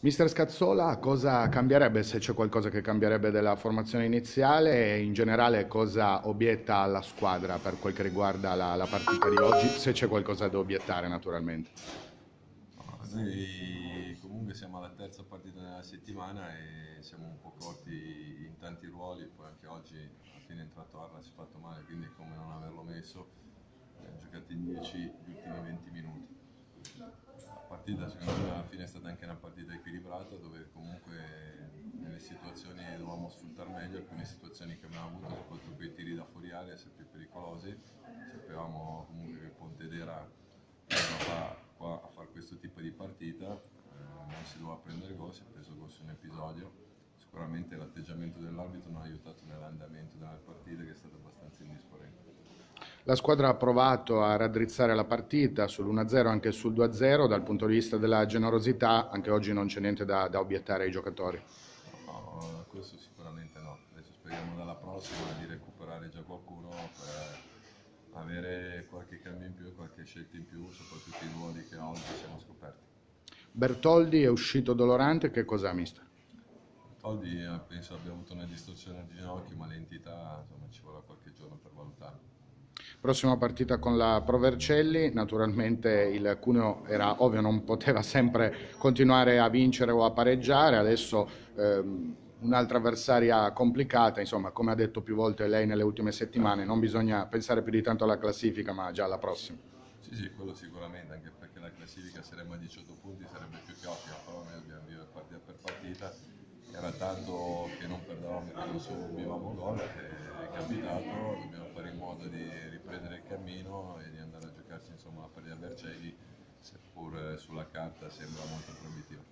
Mister Scazzola, cosa cambierebbe, se c'è qualcosa che cambierebbe della formazione iniziale e in generale cosa obietta alla squadra per quel che riguarda la partita di oggi, se c'è qualcosa da obiettare naturalmente. No, noi comunque siamo alla terza partita della settimana e siamo un po' corti in tanti ruoli, poi anche oggi alla fine è entrato Arla, si è fatto male, quindi è come non averlo messo, abbiamo giocato in 10 gli ultimi 20 minuti. La partita secondo me alla fine è stata anche una partita equilibrata dove comunque nelle situazioni dovevamo sfruttare meglio alcune situazioni che abbiamo avuto, soprattutto quei tiri da fuori area, sempre più pericolosi. Sapevamo comunque che Pontedera era qua a fare questo tipo di partita, non si doveva prendere gol, si è preso gol su un episodio. Sicuramente l'atteggiamento dell'arbitro non ha aiutato nell'andamento della partita che è stata abbastanza indisponente. La squadra ha provato a raddrizzare la partita sull'1-0 anche sul 2-0, dal punto di vista della generosità anche oggi non c'è niente da obiettare ai giocatori. No, questo sicuramente no. Adesso speriamo dalla prossima di recuperare già qualcuno per avere qualche cambio in più e qualche scelta in più, soprattutto i ruoli che oggi siamo scoperti. Bertoldi è uscito dolorante, che cos'ha mister? Toldi penso abbia avuto una distorsione al ginocchio, ma l'entità insomma ci vorrà qualche giorno per valutare. Prossima partita con la Provercelli, naturalmente il Cuneo era ovvio, non poteva sempre continuare a vincere o a pareggiare, adesso un'altra avversaria complicata, insomma come ha detto più volte lei nelle ultime settimane, non bisogna pensare più di tanto alla classifica ma già alla prossima. Sì, sì, quello sicuramente, anche perché la classifica sarebbe a 18 punti, sarebbe più che ottima, però noi dobbiamo vivere partita per partita. Era tanto che non perdevamo e che non subivamo gol, è capitato, dobbiamo fare in modo di riprendere il cammino e di andare a giocarci insomma la partita a Vercelli, seppur sulla carta sembra molto proibitivo.